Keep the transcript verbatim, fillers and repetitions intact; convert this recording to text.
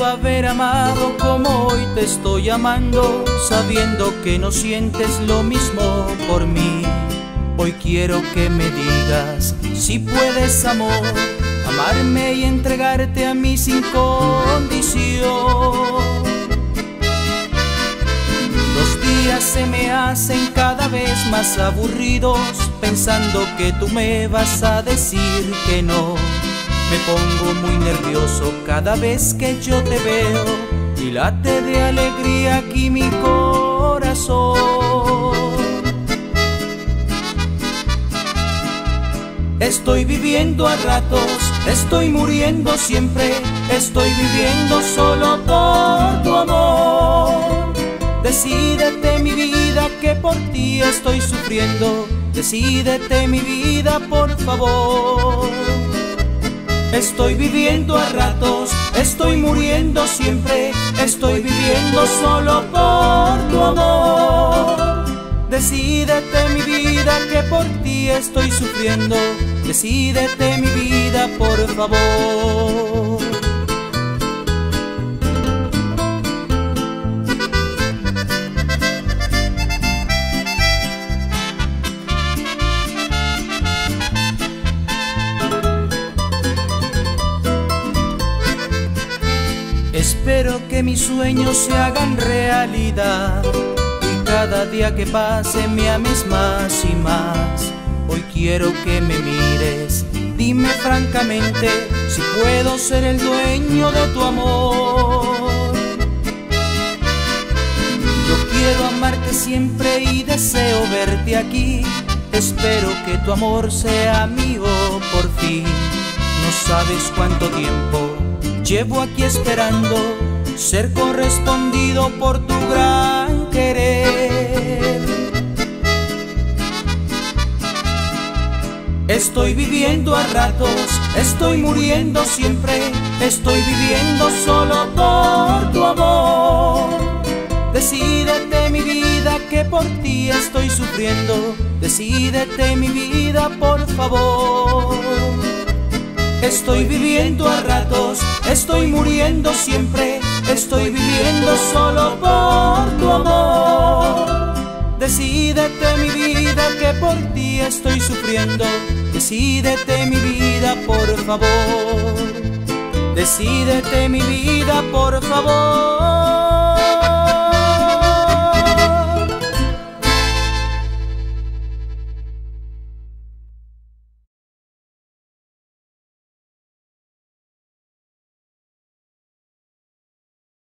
recuerdo haber amado como hoy te estoy amando, sabiendo que no sientes lo mismo por mí. Hoy quiero que me digas si puedes, amor, amarme y entregarte a mí sin condición. Los días se me hacen cada vez más aburridos, pensando que tú me vas a decir que no. Me pongo muy nervioso cada vez que yo te veo y late de alegría aquí mi corazón. Estoy viviendo a ratos, estoy muriendo siempre, estoy viviendo solo por tu amor. Decídete mi vida que por ti estoy sufriendo, decídete mi vida por favor. Estoy viviendo a ratos, estoy muriendo siempre, estoy viviendo solo por tu amor. Decídete mi vida que por ti estoy sufriendo, decídete mi vida por favor. Espero que mis sueños se hagan realidad y cada día que pase me ames más y más. Hoy quiero que me mires, dime francamente si puedo ser el dueño de tu amor. Yo quiero amarte siempre y deseo verte aquí. Espero que tu amor sea mío por fin. No sabes cuánto tiempo llevo aquí esperando ser correspondido por tu gran querer. Estoy viviendo a ratos, estoy muriendo siempre, estoy viviendo solo por tu amor. Decídete mi vida que por ti estoy sufriendo, decídete mi vida por favor. Estoy viviendo a ratos, estoy muriendo siempre, estoy viviendo solo por tu amor. Decídete mi vida que por ti estoy sufriendo, decídete mi vida por favor. Decídete mi vida por favor.